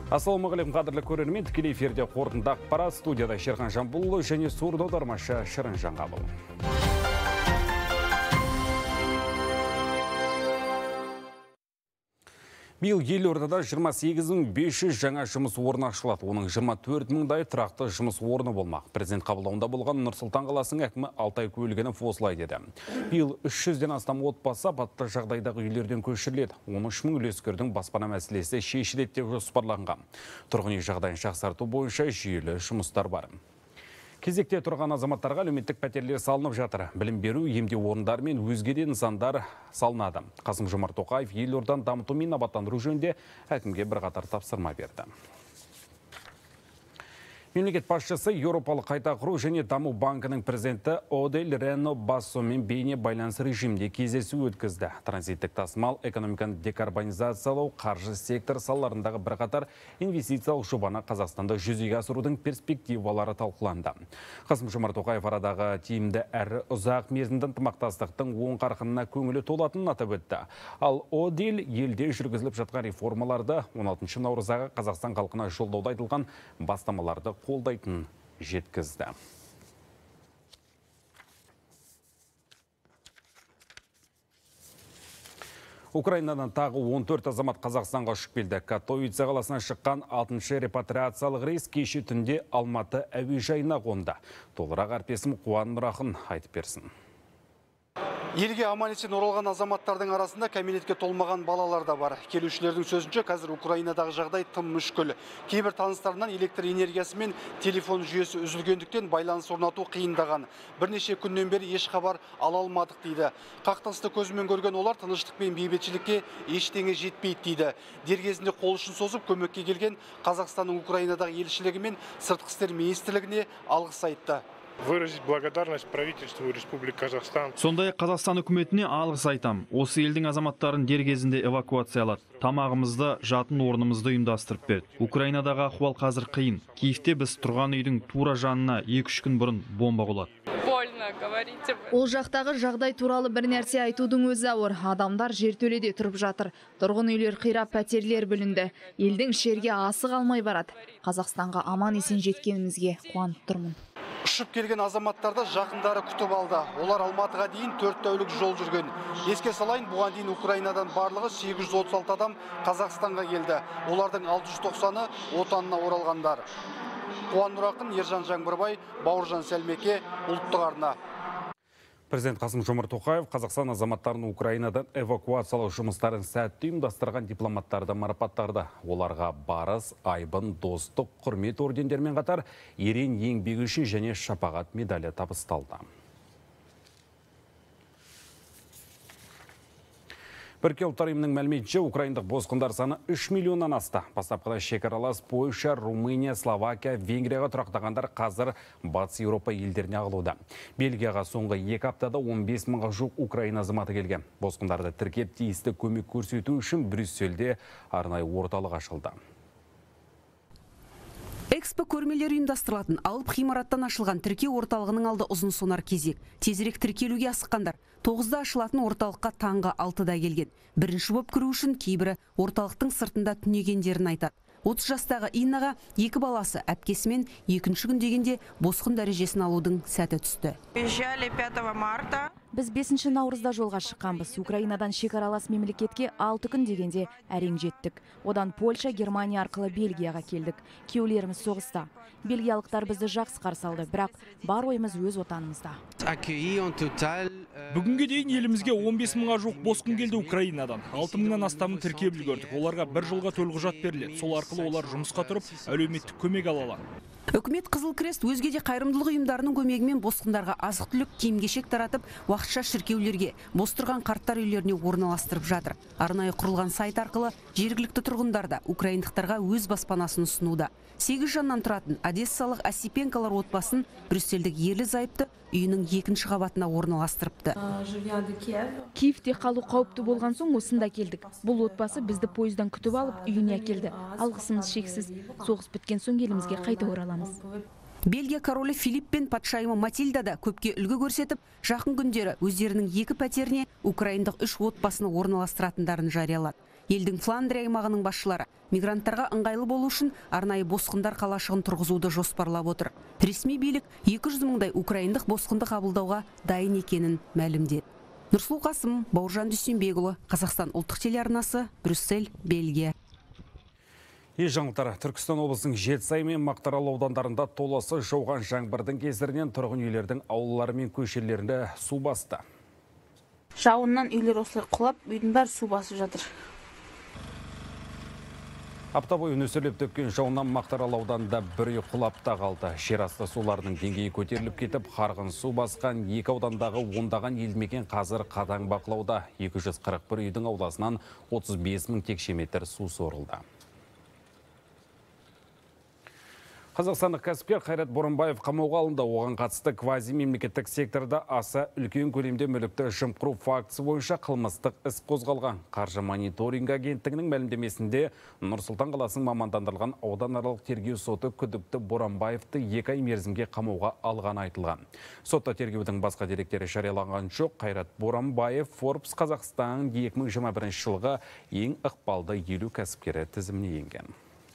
Ассалаумағалейкум қадірлі көрермен, тікелей эфирде қорытынды ақпарат, студияда Шерхан Жамбулұлы және сурдо аудармашы Шырын Жаңғабыл. Биыл елордада 28.500 жаңа жұмыс орны ашылады. Оның 24.000-дай тұрақты жұмыс орны болмақ. Президент қабылдауында болған Нұр-Сұлтан қаласының әкімі Алтай Көлгінов осылай деді. Биыл 300-ден астам отбасы апатты жағдайдағы үйлерден көшіріледі. 13.000 үлескердің баспана мәселесі шешіледі деп жоспарланған. Тұрғын үй жағдайын жақсарту бойынша жүйелі жұмыстар бар. Кезекте тұрған азаматтарға әлеуметтік пәтерлер салынып жатыр. Білім беру, емдеу орындары мен өзге де нысандар салынады. Қасым-Жомарт Тоқаев елорданы дамыту мен абаттандыру жөнінде әкімге бірқатар тапсырма берді. Мемлекет басшысы Еуропалық қайта құру және даму банкінің президенті Одель Рено Бассомен бейне байланыс режимде кездесу өткізді. Транзиттік тасымал, экономиканы декарбонизациялау, қаржы сектор салаларындағы бірқатар инвестициялық жобаны Қазақстанда жүзеге асырудың перспективалары талқыланды. Қасым-Жомарт Тоқаев арадағы тиімді әрі ұзақ мерзімді ынтымақтастықтың оң қарқынына көңілі толатынын атап өтті. Ал Одель елде жүргізіліп жатқан реформаларды 16 наурыздағы Қазақстан халқына жолдауда айтылған бастамаларды қолдайтын жеткізді. Украинадан тағы 14 азамат Қазақстанға ұшып келді. Катовице қаласынан шыққан 6-шы репатриациялық рейс кеше түнде Алматы әуежайына қонды. Толығырақ әріптесім Қуан Нұрақын айтып берсін. Елге аман-есен оралған азаматтардың арасында кәмелетке толмаған балалар да бар. Келушілердің сөзінше қазір Украинадағы жағдай тым мүшкіл. Кейбір таныстарынан электр энергиясы мен телефон жүйесі үзілгендіктен байланыс орнату қиындаған. Бірнеше күннен бері еш хабар ала алмадық дейді. Қақтығысты көзімен көрген олар тыныштық пен бейбітшілікке ештеңе жетпейді дейді. Дер кезінде қол ұшын созып көмекке келген Қазақстанның Украинадағы елшілігі мен Сыртқы істер министрлігіне алғыс айтты. Выразить благодарность правительству Республики Казахстан. Сондай Қазақстан үкіметіне алғыс айтам. Осы елдің азаматтарын дер кезінде эвакуациялады. Тамағымызды, жатын орнымызды ұйымдастырып берді. Украинадағы ахуал қазір қиын. Киевте біз тұрған үйдің тура жанына 2-3 күн бұрын бомба құлады. Ол жақтағы жағдай туралы бір нәрсе айтудың өзі ауыр. Адамдар жертөледе тұрып жатыр. Тұрғын үйлер қирап, пәтерлер бүлінді. Елдің ішерге асы қалмай барады. Қазақстанға аман есен жеткенімізге қуанып тұрмын. Ұшып келген азаматтарды жақындары күтіп алды. Олар Алматыға дейін 4 тәулік жол жүрген. Еске салайын, бұған дейін Украинадан барлығы 836 адам Қазақстанға келді. Олардың 690-ы отанына оралғандар. Қуан Нұрақын, Ержан Жаңбырбай, Бауыржан Сәлмеке, ұлттық арна. Президент Қасым-Жомарт Тоқаев Қазақстан азаматтарын Украинадан эвакуациялау жұмыстарын сәтті ұйымдастырған дипломаттарды марапаттарды. Оларға барыс, айбын, достық, құрмет ордендермен қатар ерен еңбегі үшін және шапағат медалі табысталды. Біріккен ұлттар ұйымының мәліметінше украиндық босқындар саны 3 миллионнан асты. Бастапқыда шекаралас Польша, Румыния, Словакия, Венгрияға тұрақтағандар қазір Батыс Еуропа елдеріне ағылуда. Бельгияға соңғы 2 аптада 15 мыңға жуық Украина азаматы келген. Босқындарды тіркеп тиісті көмек көрсету үшін Брюссельде арнайы орталық ашылды. Экспо көрмелері ұйымдастырылатын алып ғимараттан ашылған тіркеу орталығының алды ұзын сонар кезек. Тезірек тіркелуге асыққандар 9-да ашылатын орталыққа таңғы 6-да келген. Бірінші боп кіру үшін кейбірі орталықтың сыртында түнегендерін айтады. 30 жастағы Иннаға 2 баласы әпкесімен 2-ші күн дегенде босқын дәрежесін алудың сәті түсті. Біз 5 наурызда жолға шыққанбыз. Украинадан шекаралас мемлекетке 6 күн дегенде әрең жеттік. Одан Польша, Германия арқылы Бельгияға келдік. Күйеулеріміз соғыста. Бельгиялықтар бізді жақсы қарсы алды, бірақ бар ойымыз өз отанымызда. Бүгінге дейін елімізге 15 мыңға жуық босқын келді Украинадан. 6 мыңнан астамын тіркеп үлгердік. Оларға бір жылға төлқұжат беріледі. Сол арқылы олар жұмысқа тұрып, әлеуметтік көмек ала алады. Үкімет Қызыл Крест өзге де қайырымдылық ұйымдарының көмегімен босқындарға азық-түлік, киім-кешек таратып, уақытша шіркеулерге, бос тұрған қарттар үйлеріне орналастырып жатыр. Арнайы құрылған сайт арқылы жергілікті тұрғындар да украиндықтарға өз баспанасын ұсынуда. 8 жаннан тұратын одессалық Осипенкалар отбасын брюссельдік ерлі-зайыпты үйінің 2-ші қабатына орналастырыпты. Киевте қалу қауіпті болған соң осында келдік. Бұл отбасы бізді пойыздан күтіп алып, үйіне әкелді. Алғысымыз шексіз. Соғыс біткен соң елімізге қайта ораламыз. Бельгия королі Филипп пен патшайымы Матильда да көпке үлгі көрсетіп, жақын күндері өздерінің 2 пәтеріне украиндық 3 отбасыны орналастыратындарын жариялады. Елдің Фландрия аймағының басшылары мигранттарға ыңғайлы болу үшін арнайы босқындар қалашығын тұрғызуды жоспарлап отыр. Ресми билік 200 мыңдай украиндық босқынды қабылдауға дайын екенін мәлімдеді. Нұрсұлу Қасым, Бауыржан Дүйсенбекұлы, Қазақстан ұлттық телеарнасы, Брюссель, Бельгия. Жаңылтар, Түркістан облысының Жетісай мен Мақтаарал аудандарында толасы жауған жаңбырдың кесірінен тұрғын үйлердің аулалары мен көшелерінде су басты. Жауыннан үйлер осылай құлап, үйдің бәрі су басып жатыр. Апта бойы нөсерлеп төккен жауыннан Мақтаарал ауданында бір үй құлап та қалды. Жер асты суларының деңгейі көтеріліп кетіп, қарғын су басқан екі аудандағы ондаған елді мекен қазір қатаң бақылауда. 241 үйдің ауласынан 35 мың текше метр су сорылды. Қазақстандық кәсіпкер Қайрат Боранбаев қамауға алынды. Оған қатысты квази мемлекеттік секторда аса үлкен көлемде мүлікті жымқыру фактісі бойынша қылмыстық іс қозғалған. Қаржы мониторинг агенттігінің мәлімдемесінде Нұр-Сұлтан қаласының мамандандырылған ауданаралық тергеу соты күдікті Боранбаевты 2 ай мерзімге қамауға алған айтылған. Сотта тергеудің басқа деректері жарияланған жоқ. Қайрат Боранбаев Forbes Қазақстан 2021 жылғы ең ықпалды 50 кәсіпкері тізіміне енген.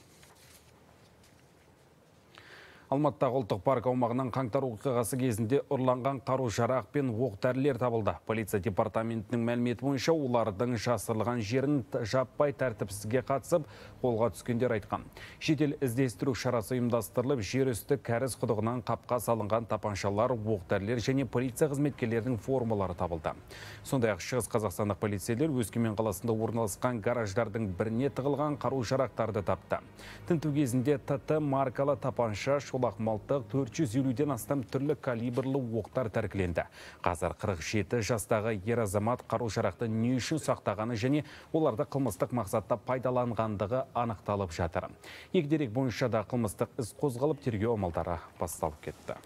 Алматыдағы ұлттық парк аумағынан қаңтар оқиғасы кезінде ұрланған қару-жарақ пен оқ-дәрілер табылды. Полиция департаментінің мәліметі бойынша олардың жасырылған жерін жаппай тәртіпсізге қатысып, қолға түскендер айтқан. Жедел іздестіру шарасы ұйымдастырылып, жер үсті кәріз құдығынан қапқа салынған тапаншалар, оқ-дәрілер және полиция қызметкерлерінің формалары табылды. Сондай-ақ Шығыс қазақстандық полицейлер Өскемен қаласында орналасқан гараждардың біріне тығылған қару-жарақтарды тапты. Тінту кезінде ТТ маркалы тапанша, шолақ мылтық, 450-ден астам түрлі калибрлы оқтар тәркіленді. Қазір 47 жастағы ер азамат қару-жарақты не үшін сақтағаны және оларды қылмыстық мақсатта пайдаланғандығы анықталып жатыр. Екі дерек бойынша да қылмыстық іс қозғалып, тергеу амалдары басталып кетті.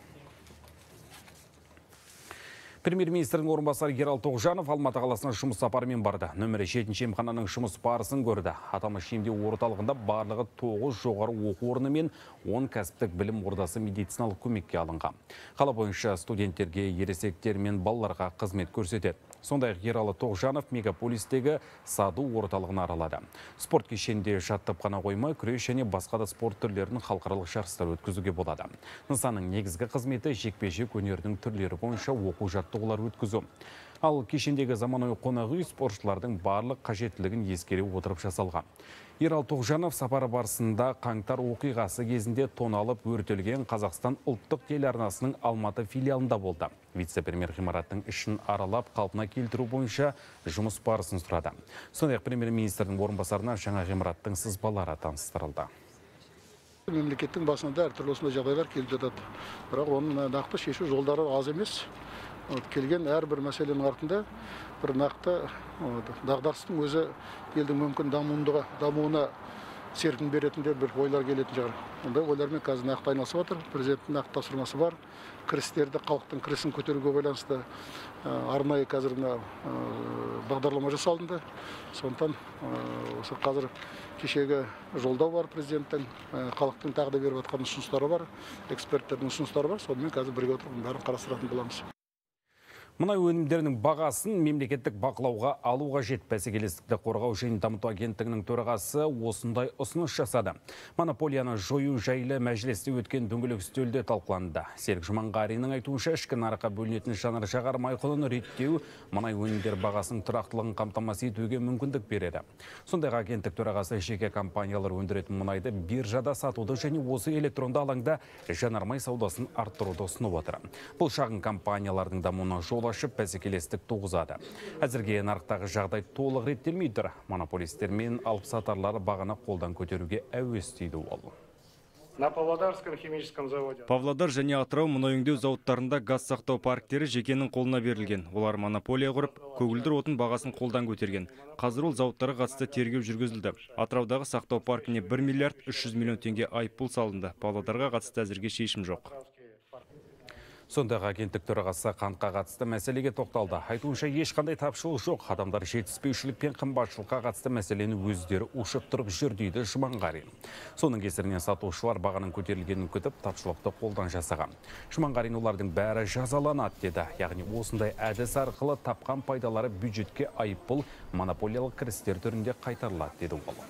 Премьер-министрдің орынбасары Ералы Тоғжанов Алматы қаласына жұмыс сапарымен барды. Нөмірі 7-ші емхананың жұмыс барысын көрді. Аталмыш емдеу орталығында барлығы 9 жоғары оқу орны мен 10 кәсіптік білім ордасы медициналық көмекке алынған. Қала бойынша студенттерге, ересектер мен балаларға қызмет көрсетеді. Сондай-ақ Ералы Тоғжанов мегаполистегі саду орталығын аралады. Спорт кешенде жаттап қана қоймай, күрес және басқа да спорт түрлерін халықаралық жарыстар өткізуге болады. Нысанның негізгі қызметі жекпе-жек өнерінің түрлері бойынша оқу жаттығулар өткізу. Ал кешендегі заманауи қонақ үй спортшылардың барлық қажеттілігін ескере отырып жасалған. Ералы Тоғжанов сапары барысында қаңтар оқиғасы кезінде тоналып өртелген Қазақстан ұлттық телеарнасының Алматы филиалында болды. Вице-премьер ғимараттың ішін аралап қалпына келтіру бойынша жұмыс барысын сұрады. Сондай-ақ премьер-министрдің орынбасарына жаңа ғимараттың сызбалары таныстырылды. Мемлекеттің басында әртүрлі осындай жағдайлар келіп жатады. Бірақ оның нақты шешу жолдары аз емес. Келген әрбір мәселенің артында бір нақты дағдарыстың өзі елдің мүмкін дамуына серпін беретіндер бір ойлар келетін шығар. Ондай ойлармен қазір нақты айналысып жатыр. Президенттің нақты тапсырмасы бар. Кірістерді, халықтың кірісін көтеруге байланысты арнайы қазір бағдарлама жасалынды. Сондықтан осы қазір кешегі жолдау бар президенттің, халықтың тағы да беріп жатқан ұсыныстары бар, эксперттердің ұсыныстары бар. Сонымен қазір бірге отырып бәрін қарастыратын боламыз. Мұнай өнімдерінің бағасын мемлекеттік бақылауға алу қажет. Бәсекелестікті қорғау және дамыту агенттігінің төрағасы осындай ұсыныс жасады. Монополияны жою жайлы мәжілісте өткен дөңгелек үстелде талқыланды. Серік Жұманғаринның айтуынша ішкі нарыққа бөлінетін жанар-жағар май құнын реттеу мұнай өнімдер бағасының тұрақтылығын қамтамасыз етуге мүмкіндік береді. Сондай-ақ агенттік төрағасы жеке компаниялар өндіретін мұнайды биржада сатуды және осы электронды алаңда жанармай саудасын арттыруды ұсынып отыр. Бұл шағын компаниялардың дамуына жол ашып бәсекелестік туғызады. Әзірге нарықтағы жағдай толық реттелмей тұр. Монополистер мен алыпсатарлар бағаны қолдан көтеруге әуес дейді ол. На Павлодарском химическом заводе. Павлодар және Атырау мұнай өңдеу зауыттарында газ сақтау парктері жекенің қолына берілген. Олар монополия құрып, көгілдір отын бағасын қолдан көтерген. Қазір ол зауыттарға қатысты тергеу жүргізілді. Атыраудағы сақтау паркіне 1 миллиард 300 миллион теңге айыппұл салынды. Павлодарға қатысты әзірге шешім жоқ. Сондай агенттік төрағасы қантқа қатысты мәселеге тоқталды. Айтуынша ешқандай тапшылық жоқ. Адамдар жетіспеушілік пен қымбатшылыққа қатысты мәселені өздері ушықтырып жүр дейді Жұманғарин. Соның кесірінен сатушылар бағаның көтерілгенін күтіп, тапшылықты қолдан жасаған. Жұманғарин олардың бәрі жазаланады деді. Яғни осындай әдіс арқылы тапқан пайдалары бюджетке айыппұл, монополиялық кірістер түрінде қайтарылады деді ол.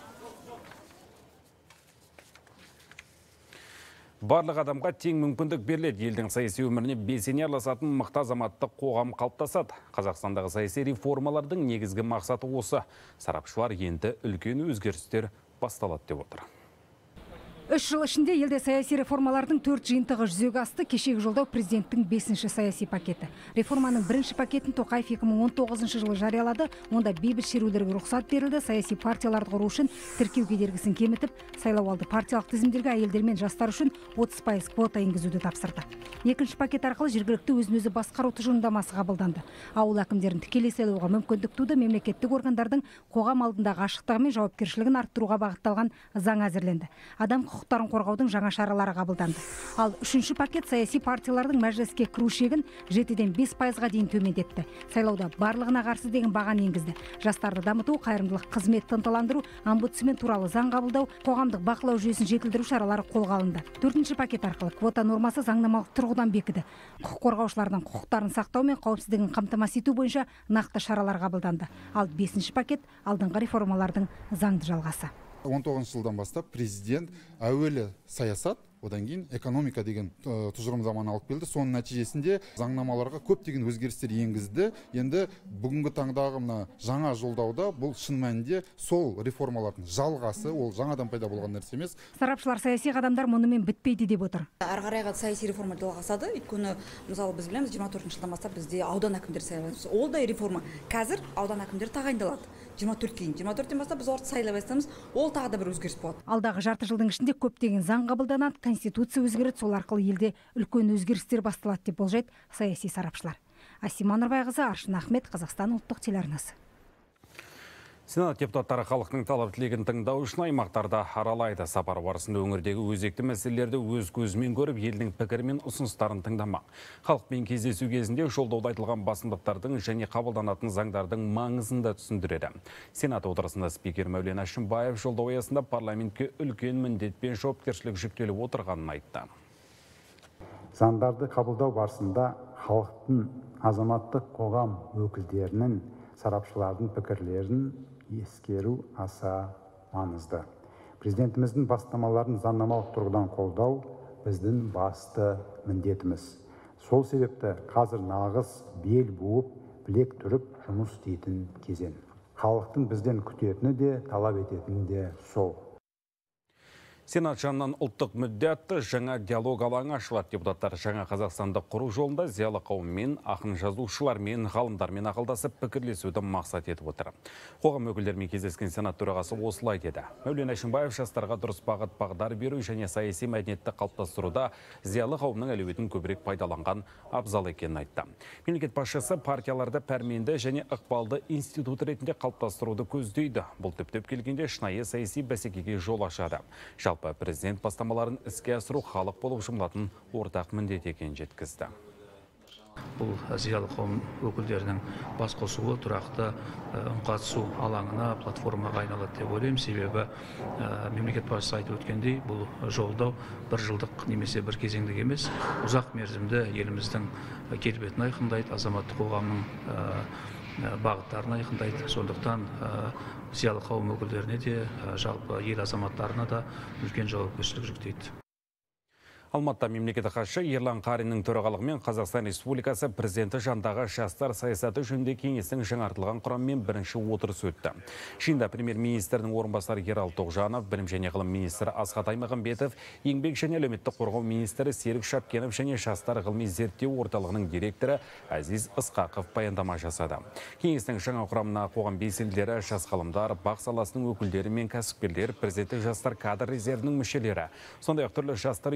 Барлық адамға тең мүмкіндік беріледі. Елдің саяси өміріне белсене араласатын мықты азаматтық қоғам қалыптасады. Қазақстандағы саяси реформалардың негізгі мақсаты осы. Сарапшылар енді үлкен өзгерістер басталады деп отыр. 3 жыл ішінде елде саяси реформалардың 4 жиынтығы жүзеге асты. Кешегі жолдау президенттің 5-ші саяси пакеті. Реформаның 1-ші пакетін Тоқаев 2019 жылы жариялады. Онда бейбіт шерулерге рұқсат берілді. Саяси партияларды құру үшін тіркеу кедергісін кемітіп, сайлауалды партиялық тізімдерге әйелдер мен жастар үшін 30% квота енгізуді тапсырды. 2-ші пакет арқылы жергілікті өзін-өзі басқару тұжырымдамасы қабылданды. Ауыл әкімдерін тікелей сайлауға мүмкіндік туды. Мемлекеттік органдардың қоғам алдындағы ашықтығы мен жауапкершілігін арттыруға бағытталған заң әзірленді. Адам құқықтарын қорғаудың жаңа шаралары қабылданды. Ал 3-ші пакет саяси партиялардың мәжіліске кіру шегін 7-ден 5%-ға дейін төмендетті. Сайлауда барлығына қарсы деген бағаны енгізді. Жастарды дамыту, қайырымдылық қызметті ынталандыру, омбудсмен туралы заң қабылдау, қоғамдық бақылау жүйесін жетілдіру шаралары қолға алынды. 4-ші пакет арқылы квота нормасы заңнамалық тұрғыдан бекіді. Құқық қорғаушылардың құқықтарын сақтау мен қауіпсіздігін қамтамасыз ету бойынша нақты шаралар қабылданды. Ал 5-ші пакет алдыңғы реформалардың заңды жалғасы. 19 жылдан бастап президент әуелі саясат, одан кейін экономика деген тұжырымдаманы алып келді. Соның нәтижесінде заңнамаларға көптеген өзгерістер енгізді. Енді бүгінгі таңдағы жаңа жолдауда бұл шын мәнінде сол реформалардың жалғасы, ол жаңадан пайда болған нәрсе емес. Сарапшылар саяси қадамдар мұнымен бітпейді деп отыр. Ары қарайғы саяси реформа жалғасады. Өйткені мысалы біз білеміз 24 жылдан бастап бізде аудан әкімдері сайлаймыз. Ол да реформа. Қазір аудан әкімдері тағайындалады. 24 кейін. 24-тен бастап біз орта сайлай бастаймыз. Ол тағы да бір өзгеріс болады. Алдағы жарты жылдың ішінде көптеген заң қабылданады, конституция өзгереді, сол арқылы елде үлкен өзгерістер басталады деп болжайды саяси сарапшылар. Асима Нұрбайқызы, Аршын Ахмет, Қазақстан ұлттық телеарнасы. Сенат депутаттары халықтың талап тілегін тыңдау үшін аймақтарда аралайды. Сапар барысында өңірдегі өзекті мәселелерді өз көзімен көріп, елдің пікірі мен ұсыныстарын тыңдамақ. Халықпен кездесу кезінде жолдауда айтылған басымдықтардың және қабылданатын заңдардың маңызын да түсіндіреді. Сенат отырысында спикер Мәулен Әшімбаев жолдау аясында парламентке үлкен міндет пен жауапкершілік жүктеліп отырғанын айтты. Заңдарды қабылдау барысында халықтың, азаматтық қоғам өкілдерінің, сарапшылардың пікірлерін ескеру аса маңызды. Президентіміздің бастамаларын заңнамалық тұрғыдан қолдау біздің басты міндетіміз. Сол себепті қазір нағыз бел буып, білек түріп жұмыс істейтін кезең. Халықтың бізден күтетіні де, талап ететіні де сол. Сенат жанынан ұлттық мүдде атты жаңа диалог алаңы ашылады. Депутаттар жаңа Қазақстанды құру жолында зиялы қауыммен, ақын жазушылармен, ғалымдармен ақылдасып пікірлесуді мақсат етіп отыр. Қоғам өкілдерімен кездескен сенат төрағасы осылай деді. Мәулен Әшімбаев жастарға дұрыс бағыт-бағдар беру және саяси мәдениетті қалыптастыруда зиялы қауымның әлеуетін көбірек пайдаланған абзал екенін айтты. Мемлекет басшысы партияларды пәрменді және ықпалды институт ретінде қалыптастыруды көздейді. Бұл түптеп келгенде шынайы саяси бәсекеге жол ашады. Президент бастамаларын іске асыру халық болып жұмылатын ортақ міндет екенін жеткізді. Бұл зиялы қауым өкілдерінің бас қосуы тұрақты қатысу алаңына, платформаға айналады деп ойлаймын. Себебі мемлекет басшысы айтып өткендей, бұл жолдау бір жылдық немесе бір кезеңдік емес, ұзақ мерзімді еліміздің келбетін айқындайды, азаматтық қоғамның бағыттарын айқындайды. Сондықтан зиялы қауым өкілдеріне де, жалпы ел азаматтарына да үлкен жауапкершілік жүктейді. Алматыда мемлекеттік хатшы Ерлан Қариннің төрағалығымен Қазақстан Республикасы президенті жанындағы жастар саясаты жөнінде кеңестің жаңартылған құрамымен бірінші отырыс өтті. Жиында премьер-министрдің орынбасары Ералы Тоғжанов, білім және ғылым министрі Асхат Аймағамбетов, еңбек және әлеуметтік қорғау министрі Серік Шапкенов және жастар ғылыми зерттеу орталығының директоры Әзиз Ысқақов баяндама жасады. Кеңестің жаңа құрамына қоғам белсенділері, жас ғалымдар, бақ саласының өкілдері мен кәсіпкерлер, президенттік жастар кадр резервінің мүшелері, сондай-ақ түрлі жастар ұйымдарының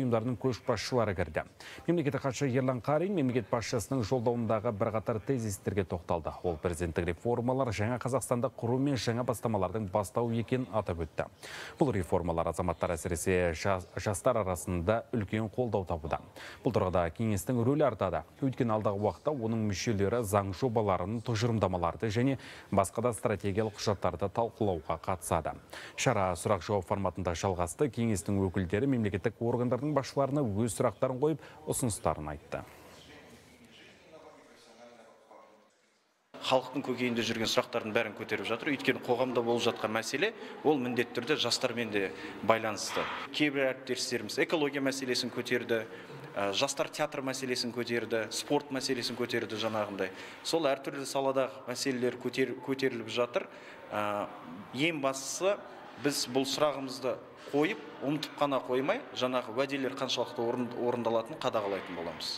көшбасшылары кірді. Мемлекеттік хатшы Ерлан Қарин мемлекет басшысының жолдауындағы бірқатар тезистерге тоқталды. Ол президенттік реформалар жаңа Қазақстанда құру мен жаңа бастамалардың бастау екенін атап өтті. Бұл реформалар азаматтар әсіресе жастар арасында үлкен қолдау табуда. Бұл тұрғыда кеңестің рөлі артады. Өйткені алдағы уақытта оның мүшелері заң жобаларын, тұжырымдамаларды және басқа да стратегиялық құжаттарды талқылауға қатысады. Шара сұрақ-жауап форматында жалғасты. Кеңестің өкілдері мемлекеттік органдардың басшыларына өз сұрақтарын қойып, ұсыныстарын айтты. Халықтың көкейінде жүрген сұрақтардың бәрін көтеріп жатыр. Өйткені қоғамда болып жатқан мәселе ол міндетті түрде жастармен де байланысты. Кейбір әріптестеріміз экология мәселесін көтерді, жастар театр мәселесін көтерді, спорт мәселесін көтерді жаңағындай. Сол әртүрлі саладағы мәселелер көтеріліп жатыр. Ең бастысы біз бұл сұрағымызды қойып, ұмытып қана қоймай, жаңағы уәделер қаншалықты орындалатынын қадағалайтын боламыз.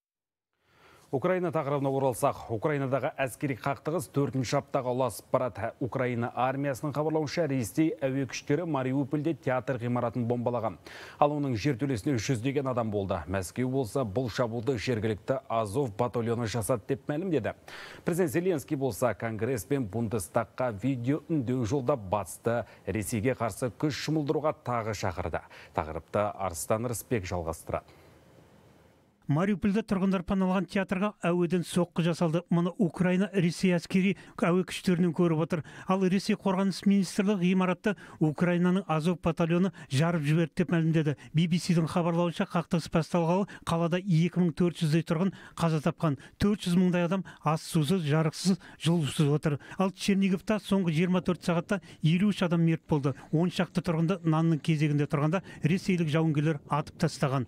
Украина тақырыбына оралсақ, Украинадағы әскери қақтығыс 4-ші аптаға ұласып барады. Украина армиясының хабарлауынша Ресей әуе күштері Мариупольде театр ғимаратын бомбалаған. Ал оның жертөлесіне 100-деген адам болды. Мәскеу болса, бұл шабуылды жергілікті Азов батальоны жасады деп мәлімдеді. Президент Зеленский болса, Конгресс пен Бундестагқа видео үндеу жолдап басты. Ресейге қарсы күш жұмылдыруға тағы шақырды. Тақырыпты Арыстан Рысбек жалғастырады. Мариупольда тұрғындар паналаған театрға әуеден соққы жасалды. Мұны Украина Ресей әскери әуе күштерінен көріп отыр. Ал Ресей қорғаныс министрлігі ғимаратты Украинаның Азов батальоны жарып жіберді деп мәлімдеді. BBC-дің хабарлауынша қақтығыс басталғалы қалада 2400-дей тұрғын қаза тапқан. 400 мыңдай адам ас сусыз, жарықсыз, жылусыз отыр. Ал Черниговта соңғы 24 сағатта 53 адам мерт болды. 10 шақты тұрғынды нанның кезегінде тұрғанда ресейлік жауынгерлер атып тастаған.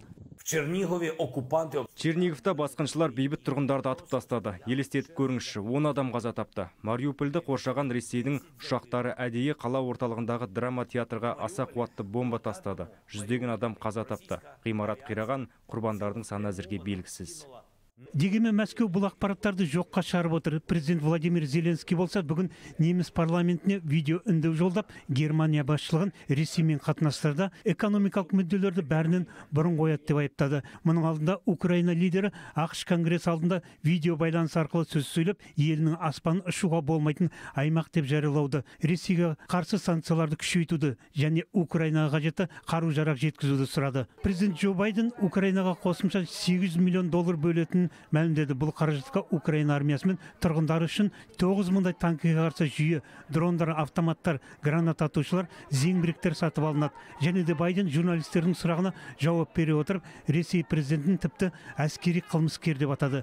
Черниговта басқыншылар бейбіт тұрғындарды атып тастады. Елестетіп көріңізші, 10 адам қаза тапты. Мариупольді қоршаған Ресейдің ұшақтары әдейі қала орталығындағы драма театрға аса қуатты бомба тастады. 100-деген адам қаза тапты. Ғимарат қираған, құрбандардың саны әзірге белгісіз. Дегенмен Мәскеу бұл ақпараттарды жоққа шығарып отыр. Президент Владимир Зеленский болса, бүгін неміс парламентіне видео үндеу жолдап, Германия басшылығын Ресеймен қатынастарда экономикалық мүдделерді бәрінен бұрын қояды деп айыптады. Мұның алдында Украина лидері ақш Конгресс алдында видео байланыс арқылы сөз сөйлеп, елінің аспанын ұшуға болмайтын аймақ деп жариялауды, Ресейге қарсы санкцияларды күшейтуді және Украинаға қажетті қару-жарақ жеткізуді сұрады. Президент Джо Байден Украинаға қосымша $800 миллион бөлетін мәлімдеді. Бұл қаражатқа Украина армиясы мен тұрғындары үшін 9000-дай танкіге қарсы жүйе, дрондар, автоматтар, гранат атушылар, зеңбіректер сатып алынады. Және де Байден журналистердің сұрағына жауап бере отырып, Ресей президентін тіпті әскери қылмыскер деп атады.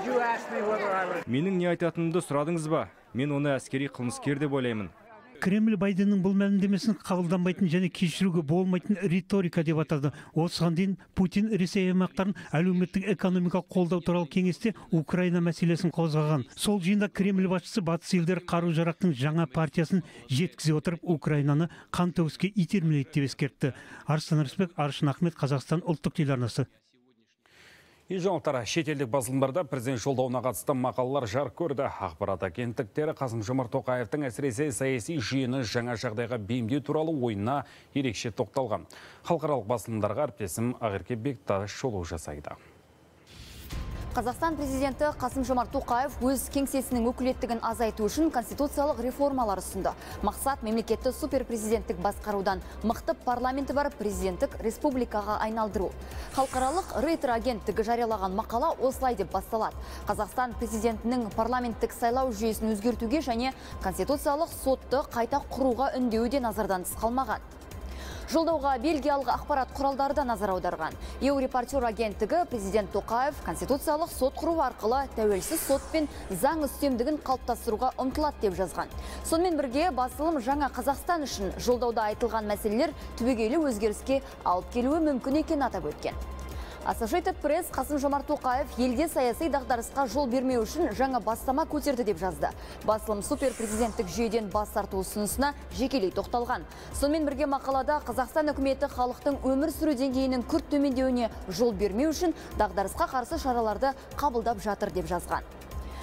Менің не айтатынымды сұрадыңыз ба? Мен оны әскери қылмыскер деп ойлаймын. Кремль Байденнің бұл мәлімдемесін қабылданбайтын және кешіруге болмайтын риторика деп атады. Осыған дейін Путин Ресей аймақтарын әлеуметтік экономикалық қолдау туралы кеңесте Украина мәселесін қозғаған. Сол жиында Кремль басшысы батыс елдері қару-жарақтың жаңа партиясын жеткізе отырып, Украинаны қан төгіске итермелейді деп ескертті. Арыстан Рысбек, Аршын Ахмет, Қазақстан ұлттық телеарнасы. Жаңалықтар, шетелдік басылымдарда президент жолдауына қатысты мақалалар жарық көрді. Ақпарат агенттіктері Қасым-Жомарт Тоқаевтың әсіресе саяси жүйені жаңа жағдайға бейімдеу туралы ойына ерекше тоқталған. Халықаралық басылымдарға әріптесім Ақерке Бекташ шолу жасайды. Қазақстан президенті Қасым-Жомарт Тоқаев өз кеңсесінің өкілеттігін азайту үшін конституциялық реформалар ұсынды. Мақсат мемлекетті суперпрезиденттік басқарудан мықты парламенті бар президенттік республикаға айналдыру. Халықаралық Рейтер агенттігі жариялаған мақала осылай деп басталады. Қазақстан президентінің парламенттік сайлау жүйесін өзгертуге және конституциялық сотты қайта құруға үндеуі де назардан тыс қалмаған. Жолдауға Бельгиялық ақпарат құралдары да назар аударған. Еурепортер агенттігі президент Тоқаев конституциялық сот құру арқылы тәуелсіз сот пен заң үстемдігін қалыптастыруға ұмтылады деп жазған. Сонымен бірге басылым жаңа Қазақстан үшін жолдауда айтылған мәселелер түбегейлі өзгеріске алып келуі мүмкін екенін атап өткен. Associated Press Қасым-Жомарт Тоқаев елде саяси дағдарысқа жол бермеу үшін жаңа бастама көтерді деп жазды. Басылым суперпрезиденттік жүйеден бас тарту ұсынысына жекелей тоқталған. Сонымен бірге мақалада Қазақстан үкіметі халықтың өмір сүру деңгейінің күрт төмендеуіне жол бермеу үшін дағдарысқа қарсы шараларды қабылдап жатыр деп жазған.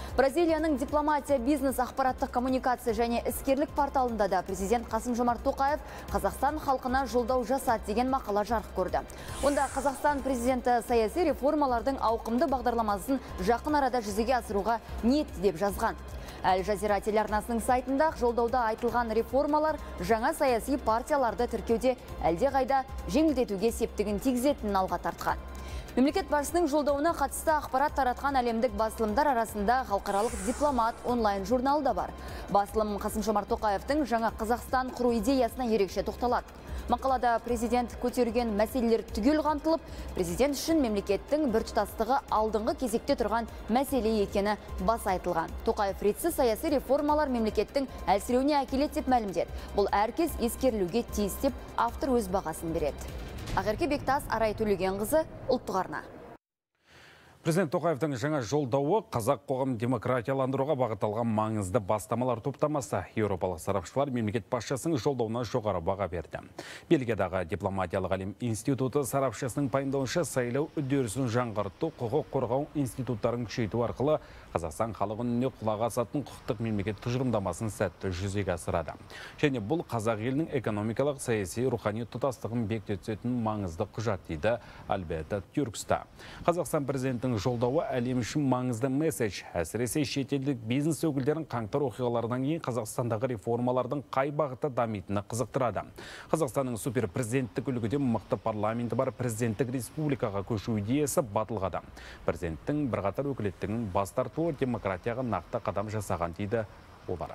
Бразилияның дипломатия, бизнес, ақпараттық коммуникация және іскерлік порталында да президент Қасым-Жомарт Тоқаев Қазақстан халқына жолдау жасады деген мақала жарық көрді. Онда Қазақстан президенті саяси реформалардың ауқымды бағдарламасын жақын арада жүзеге асыруға ниетті деп жазған. Әл Жазира телеарнасының сайтында жолдауда айтылған реформалар жаңа саяси партияларды тіркеуде әлдеқайда жеңілдетуге септігін тигізетінін алға тартқан. Мемлекет басшысының жолдауына қатысты ақпарат таратқан әлемдік басылымдар арасында халықаралық дипломат онлайн журналы да бар. Басылым Қасым-Жомарт Тоқаевтың жаңа Қазақстан құру идеясына ерекше тоқталады. Мақалада президент көтерген мәселелер түгел қамтылып, президент үшін мемлекеттің біртұтастығы алдыңғы кезекте тұрған мәселе екені баса айтылған. Тоқаев ретсіз саяси реформалар мемлекеттің әлсіреуіне әкеледі деп мәлімдеді. Бұл әркез ескерілуге тиіс деп автор өз бағасын береді. Ақерке Бектас, Арай Төлегенқызы, ұлттық арна. Президент Тоқаевтың жаңа жолдауы қазақ қоғамын демократияландыруға бағытталған маңызды бастамалар топтамасы. Еуропалық сарапшылар мемлекет басшысының жолдауына жоғары баға берді. Бельгиядағы дипломатиялық әлем институты сарапшысының пайымдауынша сайлау үдерісін жаңғырту, құқық қорғау институттарын күшейту арқылы Қазақстан халық үніне құлақ асатын құқықтық мемлекет тұжырымдамасын сәтті жүзеге асырады. Және бұл қазақ елінің экономикалық, саяси, рухани тұтастығын бекітетін маңызды құжат дейді Альберта Тюркста. Қазақстан президентінің жолдауы әлем үшін маңызды месседж. Әсіресе шетелдік бизнес өкілдерін қаңтар оқиғалардан кейін Қазақстандағы реформалардың қай бағытта дамитыны қызықтырады. Қазақстанның супер президенттік үлгіде мықты парламенті бар президенттік республикаға көшу идеясы батылғады. Президенттің бірқатар өкілеттігін бас тарту демократияға нақты қадам жасаған дейді олар.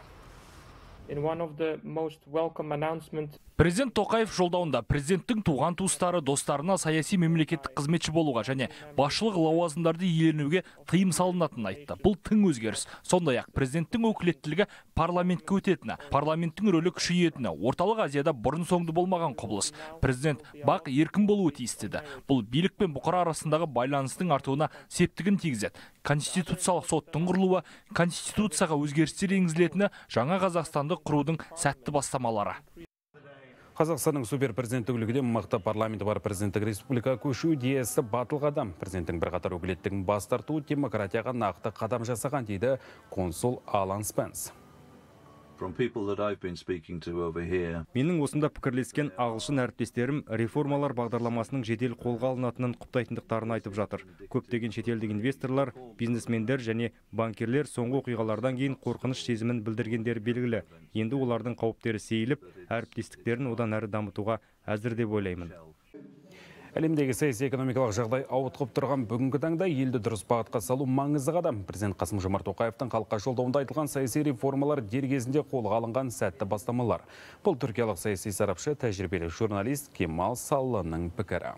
Президент Тоқаев жолдауында президенттің туған туыстары достарына саяси мемлекеттік қызметші болуға және басшылық лауазымдарды иеленуге тыйым салынатынын айтты. Бұл тың өзгеріс. Сондай-ақ президенттің өкілеттілігі парламентке өтетіні, парламенттің рөлі күшейетіні, орталық Азияда бұрын-соңды болмаған құбылыс. Президент бақ еркін болуы тиіс деді. Бұл билік пен бұқара арасындағы байланыстың артуына септігін тигізеді. Конституциялық соттың құрылуы, конституцияға өзгерістер енгізілетіні жаңа Қазақстанды құрудың сәтті бастамалары. Қазақстанның супер президенттік үлгіде мықты парламенті бар президенттік республика көшу идеясы батылғады. Президенттің бірқатар өкілеттігін бас тарту демократияға нақты қадам жасаған дейді консул Алан Спенс. Менің осында пікірлескен ағылшын әріптестерім реформалар бағдарламасының жедел қолға алынатынын құптайтындықтарын айтып жатыр. Көптеген шетелдік инвесторлар, бизнесмендер және банкерлер соңғы оқиғалардан кейін қорқыныш сезімін білдіргендері белгілі. Енді олардың қауіптері сейіліп, әріптестіктерін одан әрі дамытуға әзір деп ойлаймын. Әлемдегі саяси экономикалық жағдай ауытқып тұрған бүгінгі таңда елді дұрыс бағытқа салу маңызды қадам. Президент Қасым-Жомарт Тоқаевтың халыққа жолдауында айтылған саяси реформалар дер кезінде қолға алынған сәтті бастамалар. Бұл түркиялық саяси сарапшы, тәжірибелі журналист Кемал Саллының пікірі.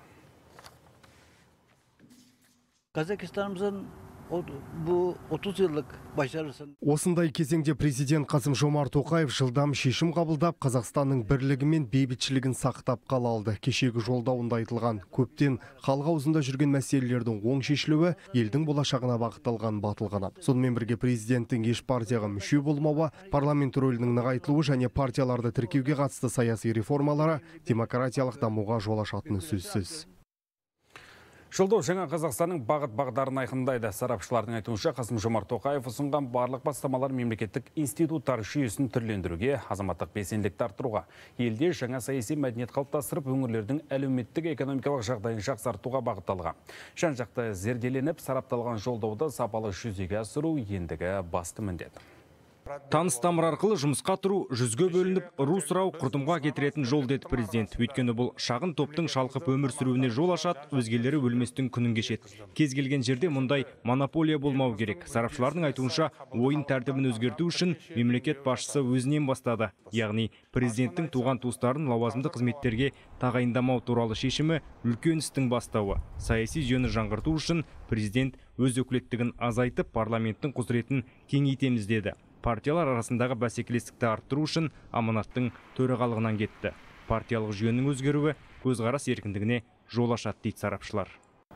Қазақстанымыздың bu 30 yıllık başarısın. Осындай кезеңде президент Қасым-Жомарт Тоқаев жылдам шешім қабылдап, Қазақстанның бірлігі мен бейбітшілігін сақтап қала алды. Кешегі жолдауында айтылған көптен халық аузында жүрген мәселелердің оң шешілуі елдің болашағына бағытталған батыл қадам. Сонымен бірге президенттің еш партияға мүше болмауы, парламент рөлінің нығайтылуы және партияларды тіркеуге қатысты саяси реформалары демократиялық дамуға жол ашатыны сөзсіз. Жолдау жаңа Қазақстанның бағыт-бағдарын айқындайды. Сарапшылардың айтуынша Қасым-Жомарт Тоқаев ұсынған барлық бастамалар мемлекеттік институттар жүйесін түрлендіруге, азаматтық белсенділікті арттыруға, елде жаңа саяси мәдениет қалыптастырып, өңірлердің әлеуметтік экономикалық жағдайын жақсартуға бағытталған. Жан-жақты зерделеніп, сарапталған жолдауды сапалы жүзеге асыру ендігі басты міндет. Таныс тамыр арқылы жұмысқа тұру, жүзге бөлініп, ру сұрау құрдымға кетіретін жол деді президент. Өйткені бұл шағын топтың шалқып өмір сүруіне жол ашады, өзгелері өлместің күнін кешеді. Кез келген жерде мұндай монополия болмау керек. Сарапшылардың айтуынша, ойын тәртібін өзгерту үшін мемлекет басшысы өзінен бастады. Яғни президенттің туған туыстарын лауазымды қызметтерге тағайындамау туралы шешімі үлкен істің бастауы. Саяси жүйені жаңғырту үшін президент өз өкілеттігін азайтып, парламенттің құзыретін кеңейтеміз деді. Партиялар арасындағы бәсекелестікті арттыру үшін аманаттың төрағалығынан кетті. Партиялық жүйенің өзгеруі көзқарас еркіндігіне жол ашады дейді сарапшылар.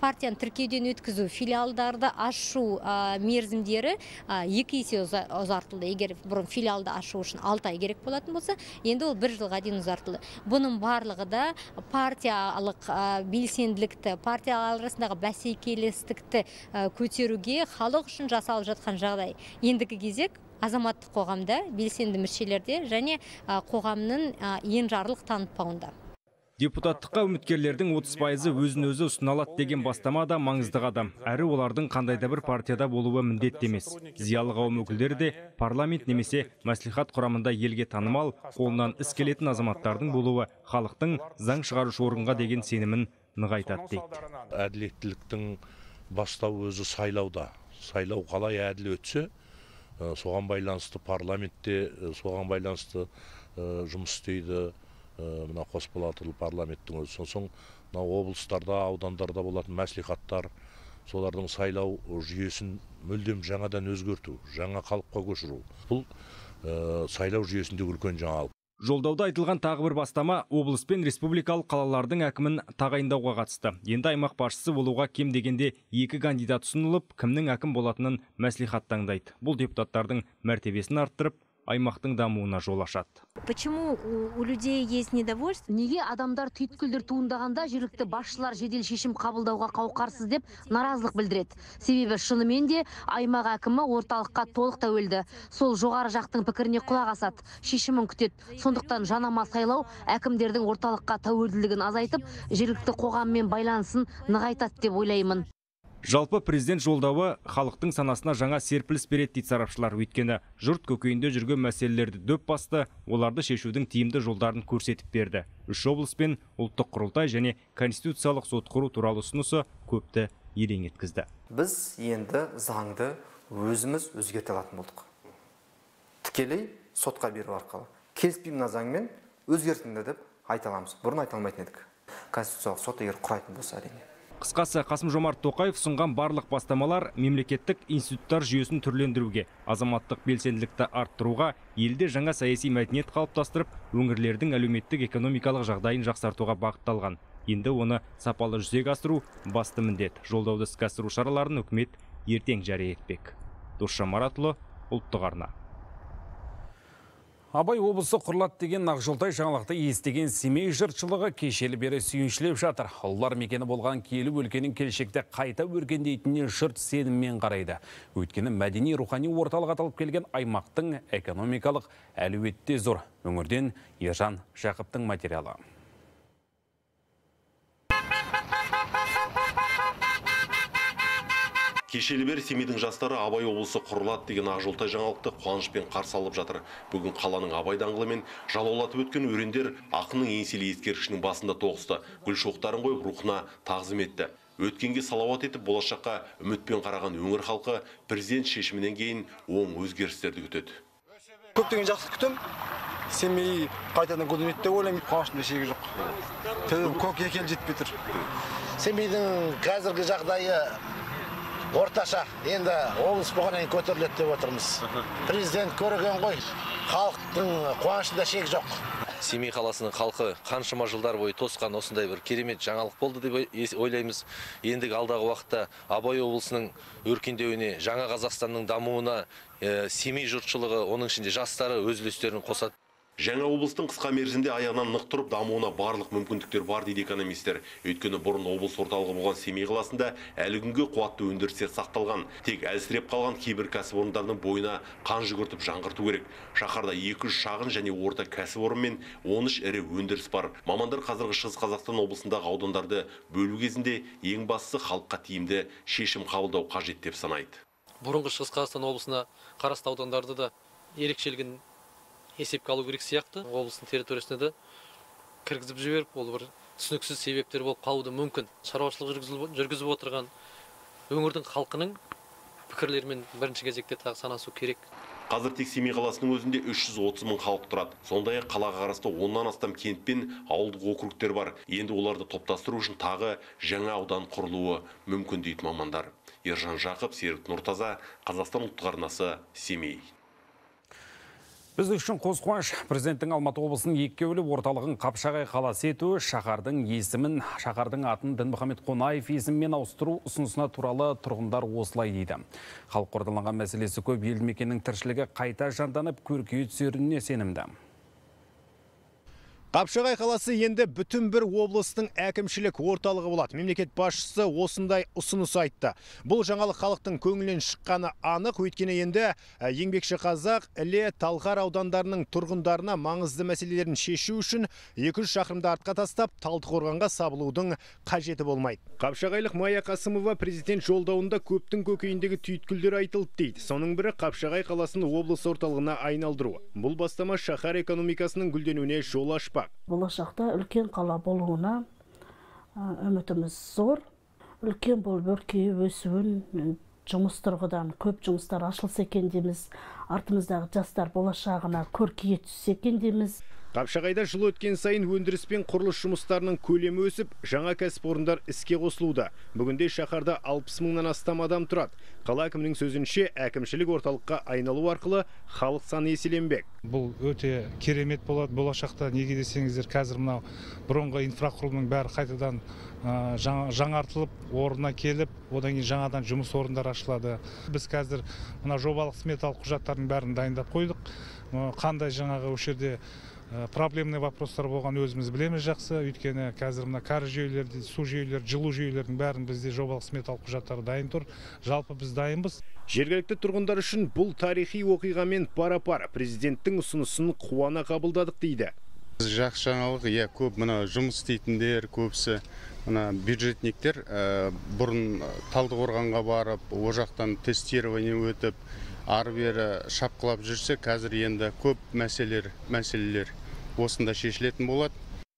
партияны тіркеуден өткізу, филиалдарды ашу мерзімдері 2 есе ұзартылды. Егер бұрын филиалды ашу үшін 6 ай керек болатын болса, енді ол 1 жылға дейін ұзартылды. Бұның барлығы да партиялық белсенділікті, партиялар арасындағы бәсекелестікті көтеруге халық үшін жасалып жатқан жағдай. Ендігі кезек азаматтық қоғамда, белсенді мүшелерде және қоғамның енжарлық танытпауында. Депутаттыққа үміткерлердің 30% өзін-өзі ұсыналады деген бастама да маңызды қадам. Әрі олардың қандайда бір партияда болуы міндетті емес. Зиялы қауым өкілдері де парламент немесе мәслихат құрамында елге танымал, қолынан іс келетін азаматтардың болуы халықтың заң шығарушы органға деген сенімін нығайтады дейді. Әділеттіліктің бастауы өзі сайлауда. Сайлау қалай әділ өтсе, соған байланысты парламентте, соған байланысты жұмыс істейді. Мына қос палаталы парламенттің өзі. Сосын облыстарда, аудандарда болатын мәслихаттар, солардың сайлау жүйесін мүлдем жаңадан өзгерту, жаңа қалыпқа көшіру. Бұл сайлау жүйесіндегі үлкен жаңалық. Жолдауда айтылған тағы бір бастама облыс пен республикалық қалалардың әкімін тағайындауға қатысты. Енді аймақ басшысы болуға кем дегенде 2 кандидат ұсынылып, кімнің әкім болатынын мәслихат таңдайды. Бұл депутаттардың мәртебесін арттырып, аймақтың дамуына жол ашады. Почему у людей есть недовольство? Неге адамдар түйткілдер туындағанда жергілікті басшылар жедел шешім қабылдауға қауқарсыз деп наразылық білдіреді? Себебі шынымен де аймақ әкімі орталыққа толық тәуелді. Сол жоғары жақтың пікіріне құлақ асады, шешімін күтеді. Сондықтан жанама сайлау әкімдердің орталыққа тәуелділігін азайтып, жергілікті қоғаммен байланысын нығайтады деп ойлаймын. Жалпы президент жолдауы халықтың санасына жаңа серпіліс береді дейді сарапшылар. Өйткені жұрт көкейінде жүрген мәселелерді дөп басты, оларды шешудің тиімді жолдарын көрсетіп берді. 3 облыс пен ұлттық құрылтай және конституциялық сот құру туралы ұсынысы көпті елең еткізді. Біз енді заңды өзіміз өзгерте алатын болдық. Тікелей сотқа беру арқылы. Келіспеймін заңмен өзгертіңдер деп айта аламыз. Бұрын айта алмайтын едік. Конституциялық сот егер құрайтын болса әрине. Қысқасы, Қасым-Жомарт Тоқаев ұсынған барлық бастамалар мемлекеттік институттар жүйесін түрлендіруге, азаматтық белсенділікті арттыруға, елде жаңа саяси мәдениет қалыптастырып, өңірлердің әлеуметтік экономикалық жағдайын жақсартуға бағытталған. Енді оны сапалы жүзеге асыру басты міндет. Жолдауды іске асыру шараларын үкімет ертең жария етпек. Досжан Маратұлы, ұлттық арна. Абай облысы құрылады деген Ақжолтай жаңалықты естіген Семей жұртшылығы кешелі бері сүйіншілеп жатыр. Ұлылар мекені болған киелі өлкенің келешекте қайта өркендейтініне жұрт сеніммен қарайды. Өйткені мәдени рухани орталық аталып келген аймақтың экономикалық әлеуеті зор. Өңірден Ержан Жақыптың материалы. Кешелі бері Семейдің жастары Абай облысы құрылады деген Ақжолтай жаңалықты қуанышпен қарсы алып жатыр. Бүгін қаланың Абай даңғылымен жалаулатып өткен өрендер ақынның еңселі ескерткішінің басында тоғысты. Гүл шоқтарын қойып рухына тағзым етті. Өткенге салауат етіп, болашаққа үмітпен қараған өңір халқы президент шешімінен кейін оң өзгерістерді күтеді. Көптеген жақсы күтім. Семей қайтадан гүлденеді деп ойлаймын, қуаныштың шегі жоқ. Төбем көк екел жетпей тұр. Семейдің қазіргі жағдайы орташа, енді облыс болғаннан көтеріледі деп отырмыз. Президент көрген ғой, халықтың қуанышында шек жоқ. Семей қаласының халқы қаншама жылдар бойы тосқан осындай бір керемет жаңалық болды деп ойлаймыз. Ендігі алдағы уақытта Абай облысының өркендеуіне, жаңа Қазақстанның дамуына Семей жұртшылығы, оның ішінде жастары өз үлестерін қосады. Жаңа облыстың қысқа мерзімде аяғынан нық тұрып дамуына барлық мүмкіндіктер бар дейді экономистер. Өйткені бұрын облыс орталығы болған Семей қаласында әлі күнге қуатты өндірістер сақталған. Тек әлсіреп қалған кейбір кәсіпорындардың бойына қан жүгіртіп жаңғырту керек. Шаһарда 200 шағын және орта кәсіпорын мен 13 ірі өндіріс бар. Мамандар қазіргі Шығыс Қазақстан облысындағы аудандарды бөлу кезінде ең бастысы халыққа тиімді шешім қабылдау қажет деп санайды. Бұрынғы Шығыс Қазақстан облысына қарасты аудандарды да ерекшелігін есепке алу керек сияқты. Облыстың территориясына да кіргізіп жіберіп, ол бір түсініксіз себептер болып қалуы мүмкін. Шаруашылық жүргізіп отырған өңірдің халқының пікірлерімен бірінші кезекте тағы санасу керек. Қазір тек Семей қаласының өзінде 330 мың халық тұрады. Сондай-ақ қалаға қарасты 10-нан астам кент пен ауылдық округтер бар. Енді оларды топтастыру үшін тағы жаңа аудан құрылуы мүмкін дейді мамандар. Ержан Жақып, Серік Нұртаза, Қазақстан ұлттық арнасы, Семей. Біз үшін қос қуаныш. Президенттің Алматы облысының екі бөліп орталығын Қапшағай қаласы етуі, шаһардың есімін, шаһардың атын Дінмұхамед Қонаев есімімен ауыстыру ұсынысына туралы тұрғындар осылай дейді. Халық қордаланған мәселесі көп, елді мекеннің тіршілігі қайта жанданып, көркейе түсеріне сенімді. Қапшағай қаласы енді бүтін бір облыстың әкімшілік орталығы болады. Мемлекет басшысы осындай ұсыныс айтты. Бұл жаңалық халықтың көңілінен шыққаны анық, өйткені енді еңбекші қазақ, Іле, Талғар аудандарының тұрғындарына маңызды мәселелерін шешу үшін 200 шақырымды артқа тастап, Талдықорғанға сабылудың қажеті болмайды. Қапшағайлық Майя Қасымова президент жолдауында көптің көкейіндегі түйткілдер айтылды дейді. Соның бірі Қапшағай қаласын облыс орталығына айналдыру. Бұл бастама шаһар экономикасының гүлденуіне жол ашпақ. Болашақта үлкен қала болуына үмітіміз зор. Үлкен болып өркейіп өсуін, жұмыс тұрғыдан көп жұмыстар ашылса екен дейміз. Артымыздағы жастар болашағына көркейе түссе екен дейміз. Қапшағайда жыл өткен сайын өндіріс пен құрылыс жұмыстарының көлемі өсіп, жаңа кәсіпорындар іске қосылуда. Бүгінде шаһарда 60 мыңнан астам адам тұрады. Қала әкімінің сөзінше, әкімшілік орталыққа айналу арқылы халық саны еселенбек. Бұл өте керемет болады. Болашақта неге десеңіздер, қазір мынау бұрынғы инфрақұрылымның бәрі қайтадан жаңартылып, орнына келіп, одан кейін жаңадан жұмыс орындары ашылады. Біз қазір мына жобалық сметалық құжаттардың бәрін дайындап қойдық. Қандай жаңағы өшерде проблемный вопростар болған өзіміз білеміз жақсы. Өйткені қазір мына кәріз жүйелері, су жүйелері, жылу жүйелерінің бәрін бізде жобалық сметалық құжаттары дайын тұр. Жалпы біз дайынбыз. Жергілікті тұрғындар үшін бұл тарихи оқиғамен пара-пар президенттің ұсынысын қуана қабылдадық дейді. Жақсы жаңалық, көп мына жұмыс істейтіндер, көбісі мына бюджетниктер бұрын Талдықорғанға барып, о жақтан тестирование өтіп, ары-бері шапқылап жүрсе, қазір енді көп мәселелер осында шешілетін болады.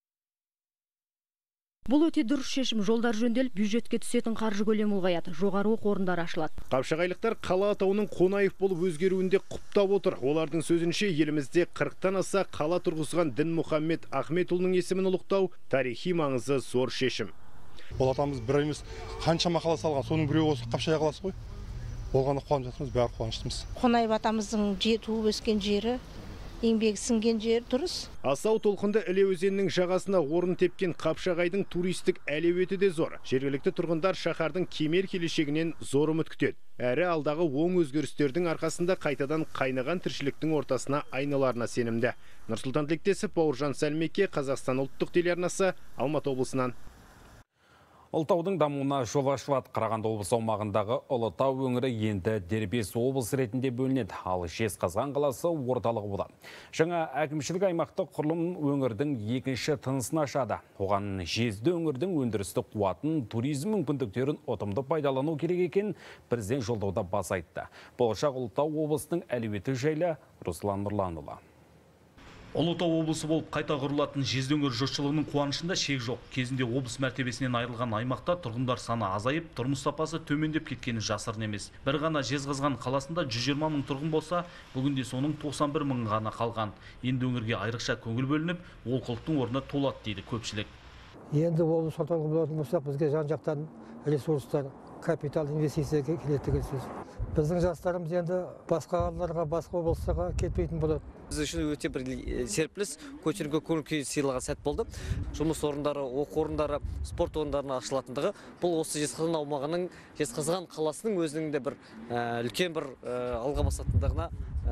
Бұл өте дұрыс шешім. Жолдар жөнделіп, бюджетке түсетін қаржы көлемі ұлғаяды, жоғары оқу орындары ашылады. Қапшағайлықтар қала атауының Қонаев болып өзгеруінде құптап отыр. Олардың сөзінше, елімізде 40-тан аса қала тұрғызған Дінмұхамед Ахметұлының есімін ұлықтау тарихи маңызы зор шешім. Ол атамыз бір емес, қаншама қала салған, соның біреуі осы Қапшағай қаласы ғой. Болғаны қуанып жатырмыз, бәрі қуаныштымыз. Қонаев атамыздың туып өскен жері, еңбегі сіңген жер дұрыс. Асау толқынды Іле өзенінің жағасына орын тепкен Қапшағайдың туристік әлеуеті де зор. Жергілікті тұрғындар шаһардың кемел келешегінен зор үміт күтеді. Әрі алдағы оң өзгерістердің арқасында қайтадан қайнаған тіршіліктің ортасына айналарына сенімді. Нұрсұлтан Тілектесов, Бауыржан Сәлмеке, Қазақстан ұлттық телеарнасы, Алматы облысынан. Ұлытаудың дамуына жол ашылады. Қарағанды облысы аумағындағы Ұлытау өңірі енді дербес облыс ретінде бөлінеді. Ал Жезқазған қаласы орталығы болады. Жаңа әкімшілік аймақтық құрылым өңірдің екінші тынысын ашады. Оған жезді өңірдің өндірістік қуатын, туризм мүмкіндіктерін ұтымды пайдалану керек екен президент жолдауда баса айтты. Болашақ Ұлытау облысының әлеуеті жайлы Руслан Нұрланұлы. Ұлытау облысы болып қайта құрылатын жезді өңір жұртшылығының қуанышында шек жоқ. Кезінде облыс мәртебесінен айырылған аймақта тұрғындар саны азайып, тұрмыс сапасы төмендеп кеткені жасырын емес. Бір ғана Жезқазған қаласында 120 мың тұрғын болса, бүгінде соның 91 мың ғана қалған. Енді өңірге айрықша көңіл бөлініп, олқылықтың орнына толады дейді көпшілік. Енді облыс орталығы болатын болсақ, бізге жан-жақтан ресурстар, капитал инвестиция келеді деген сөз. Біздің жастарымыз енді басқа қалаларға, басқа облыстарға кетпейтін болады. Біз үшін өте бір серпіліс, көтеріңкі көңіл күй сыйлаған сәт болды. Жұмыс орындары, оқу орындары, спорт орындарына ашылатындығы бұл осы Жезқазған аумағының, Жезқазған қаласының өзінің де бір үлкен бір алға басатындығына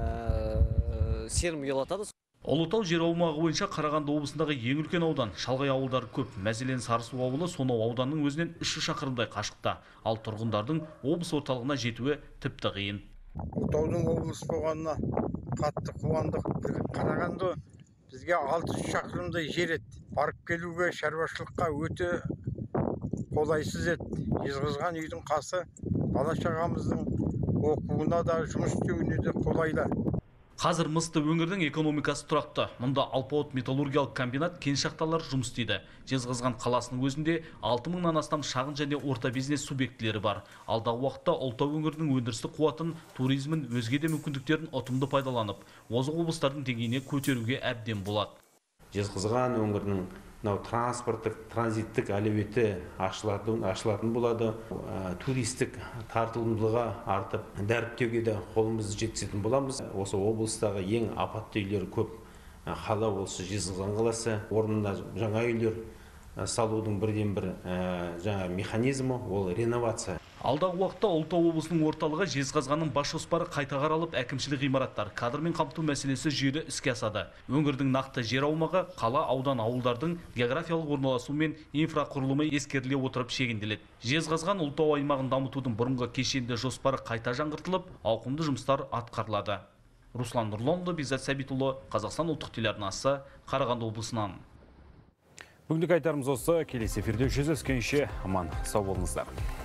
сенім ұялатады. Ұлытау жер аумағы бойынша Қарағанды облысындағы ең үлкен аудан. Шалғай ауылдары көп. Мәселен, Сарысу ауылы сонау ауданның өзінен 3 шақырымдай қашықта. Ал тұрғындардың облыс орталығына жетуі тіпті қиын. Ұлытаудың облыс болғанына қатты қуандық. Қарағанды бізге 600 шақырымдай жер еді. Барып келуге, шаруашылыққа өте қолайсыз еді. Жезқазған үйдің қасы бала шағамыздың оқуына да, жұмыс істеуіне де қолайлы. Қазір мысты өңірдің экономикасы тұрақты. Мұнда алпауыт металлургиялық комбинат, кен шахталары жұмыс істейді. Жезқазған қаласының өзінде 6 мыңнан астам шағын және орта бизнес субъектілері бар. Алдағы уақытта Ұлытау өңірінің өндірістік қуатын, туризмін, өзге де мүмкіндіктерін ұтымды пайдаланып, озық облыстардың деңгейіне көтеруге әбден болады. Жезқазған өңірінің мынау транспорттық, транзиттік әлеуеті ашылатын болады. Туристік тартылымдылығы артып, дәріптеуге де қолымызды жеткізетін боламыз. Осы облыстағы ең апатты үйлер көп қала осы Жезқазған қаласы. Орнына жаңа үйлер салудың бірден бір жаңа механизмі ол реновация. Алдағы уақытта Ұлытау облысының орталығы Жезқазғанның бас жоспары қайта қаралып, әкімшілік ғимараттар, кадрмен қамту мәселесі жүйелі іске асады. Өңірдің нақты жер аумағы қала, аудан, ауылдардың географиялық орналасуы мен инфрақұрылымы ескеріле отырып шегінделеді. Жезқазған Ұлытау аймағын дамытудың бұрынғы кешенді жоспары қайта жаңғыртылып, ауқымды жұмыстар атқарылады. Руслан Нұрланұлы, Бекзат Сәбитұлы, Қазақстан ұлттық телеарнасы, Қарағанды облысынан. Бүгіндік айтарымыз осы. Келесі эфирде жүздескенше аман сау болыңыздар.